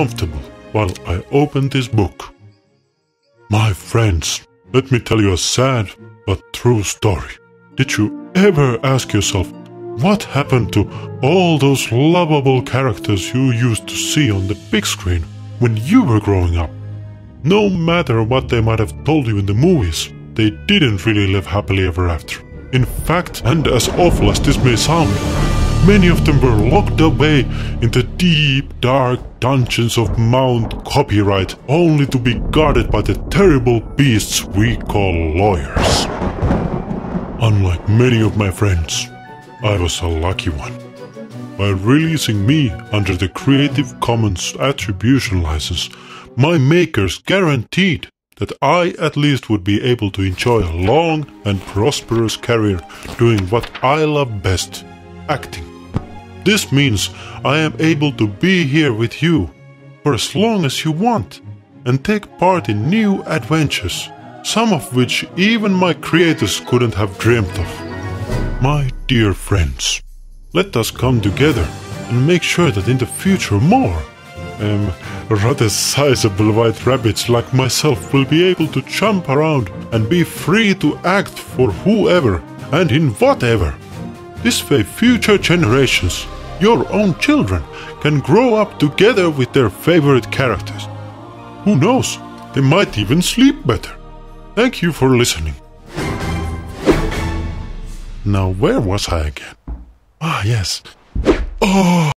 comfortable while I open this book. My friends, let me tell you a sad but true story. Did you ever ask yourself what happened to all those lovable characters you used to see on the big screen when you were growing up? No matter what they might have told you in the movies, they didn't really live happily ever after. In fact, and as awful as this may sound, many of them were locked away in the deep, dark dungeons of Mount Copyright, only to be guarded by the terrible beasts we call lawyers. Unlike many of my friends, I was a lucky one. By releasing me under the Creative Commons Attribution license, my makers guaranteed that I at least would be able to enjoy a long and prosperous career doing what I love best, acting. This means I am able to be here with you for as long as you want and take part in new adventures, some of which even my creators couldn't have dreamt of. My dear friends, let us come together and make sure that in the future more rather sizable white rabbits like myself will be able to jump around and be free to act for whoever and in whatever. This way future generations, your own children, can grow up together with their favorite characters. Who knows, they might even sleep better. Thank you for listening. Now where was I again? Ah, yes. Oh!